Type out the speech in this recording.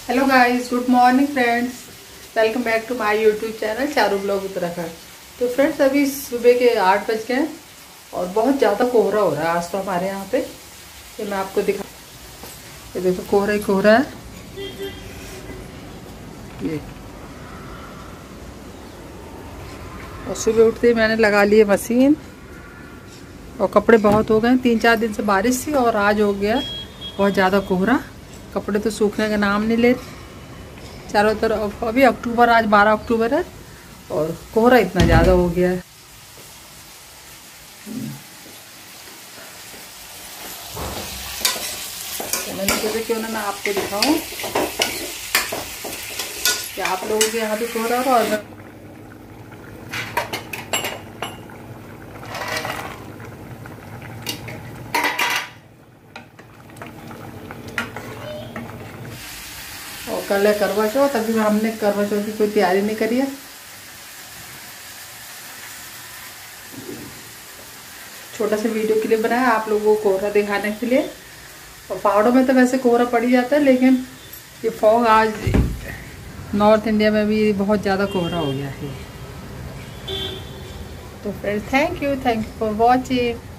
Hello guys, good morning friends. Welcome back to my YouTube channel Charu blog Uttarakhand. तो friends, अभी सुबह के 8 बज गए हैं और बहुत ज़्यादा कोहरा हो रहा है आज तो हमारे यहाँ पे। ये मैं आपको दिखा, ये देखो कोहरा ही कोहरा है। ये और सुबह उठते ही मैंने लगा ली है मशीन और कपड़े बहुत हो गए। 3-4 दिन से बारिश थी और आज हो गया बहुत ज़्यादा कोहरा। कपड़े तो सूखने का नाम नहीं ले चारों तरफ। अभी अक्टूबर, आज 12 अक्टूबर है और कोहरा इतना ज़्यादा हो गया है। तो मैंने सोचा क्यों ना मैं आपको दिखाऊं कि आप लोगों के यहाँ भी कोहरा हो रहा है। और कल है करवा चौथ, अभी हमने करवा चौथ की कोई तैयारी नहीं करी है। छोटा सा वीडियो के लिए बनाया आप लोगों को कोहरा दिखाने के लिए। और पहाड़ों में तो वैसे कोहरा पड़ ही जाता है, लेकिन ये फॉग आज नॉर्थ इंडिया में भी बहुत ज़्यादा कोहरा हो गया है। तो friends, thank you for watching.